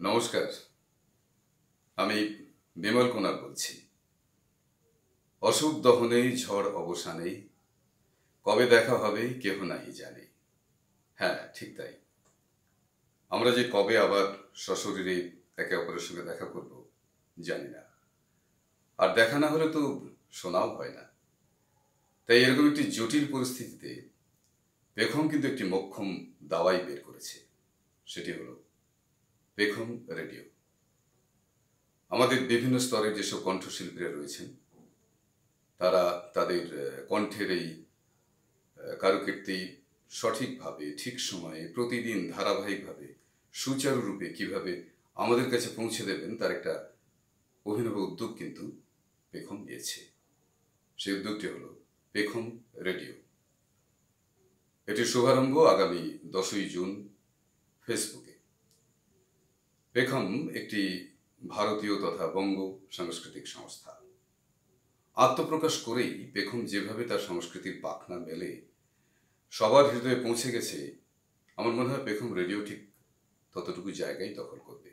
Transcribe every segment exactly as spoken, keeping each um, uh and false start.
নমস্কার, আমি বিমল কুমার বলছি। অসুখ দহনেই ঝড় অবসানেই কবে দেখা হবে কেহ নাহি জানে। হ্যাঁ, ঠিক তাই। আমরা যে কবে আবার সশরীরে একে অপরের সঙ্গে দেখা করব জানি না, আর দেখা না হলে তো শোনাও হয় না। তাই এরকম একটি জটিল পরিস্থিতিতে পেখম কিন্তু একটি মোক্ষম দাওয়াই বের করেছে। সেটি হলো পেখম রেডিও। আমাদের বিভিন্ন স্তরের যেসব কণ্ঠশিল্পীরা রয়েছেন, তারা তাদের কণ্ঠের এই কারুকীর্তি সঠিকভাবে ঠিক সময়ে প্রতিদিন ধারাবাহিকভাবে সুচারুরূপে কিভাবে আমাদের কাছে পৌঁছে দেবেন তার একটা অভিনব উদ্যোগ কিন্তু পেখম নিয়েছে। সেই উদ্যোগটি হলো পেখম রেডিও। এটির শুভারম্ভ আগামী দশই জুন ফেসবুকে। পেখম একটি ভারতীয় তথা বঙ্গ সাংস্কৃতিক সংস্থা। আত্মপ্রকাশ করেই পেখম যেভাবে তার সংস্কৃতির পাখনা মেলে সবার হৃদয়ে পৌঁছে গেছে, আমার মনে হয় পেখম রেডিও ঠিক ততটুকু জায়গায় দখল করবে।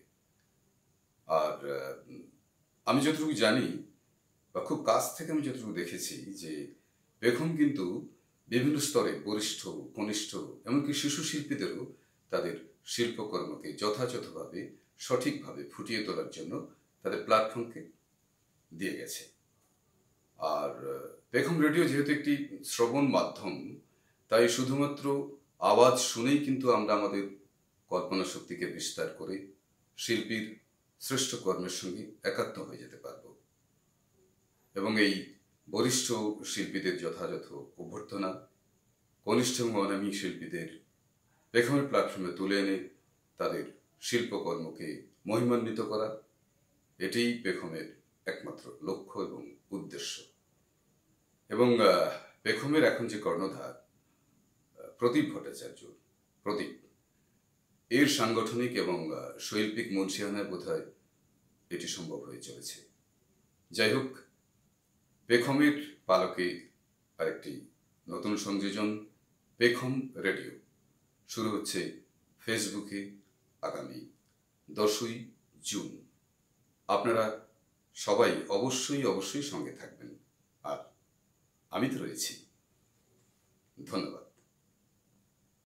আর আমি যতটুকু জানি বা খুব কাছ থেকে আমি যতটুকু দেখেছি যে পেখম কিন্তু বিভিন্ন স্তরে বরিষ্ঠ, কনিষ্ঠ, এমনকি শিশু শিল্পীদেরও তাদের শিল্পকর্মকে যথাযথভাবে সঠিকভাবে ফুটিয়ে তোলার জন্য তাদের প্ল্যাটফর্মকে দিয়ে গেছে। আর পেখম রেডিও যেহেতু একটি শ্রবণ মাধ্যম, তাই শুধুমাত্র আওয়াজ শুনেই কিন্তু আমরা আমাদের কল্পনা শক্তিকে বিস্তার করে শিল্পীর শ্রেষ্ঠ কর্মের সঙ্গে একাত্ম হয়ে যেতে পারব এবং এই বরিষ্ঠ শিল্পীদের যথাযথ অভ্যর্থনা, কনিষ্ঠ এবং অনামী শিল্পীদের পেখমের প্ল্যাটফর্মে তুলে এনে তাদের শিল্পকর্মকে মহিমান্বিত করা, এটিই পেখমের একমাত্র লক্ষ্য এবং উদ্দেশ্য। এবং পেখমের এখন যে কর্ণধার প্রদীপ ভট্টাচার্য, প্রদীপ, এর সাংগঠনিক এবং শৈল্পিক মনসিয়ানায় বোধহয় এটি সম্ভব হয়ে চলেছে। যাই হোক, পেখমের পালকে আরেকটি নতুন সংযোজন, পেখম রেডিও, শুরু হচ্ছে ফেসবুকে আগামী দশই জুন। আপনারা সবাই অবশ্যই অবশ্যই সঙ্গে থাকবেন, আর আমি তো রয়েছি। ধন্যবাদ।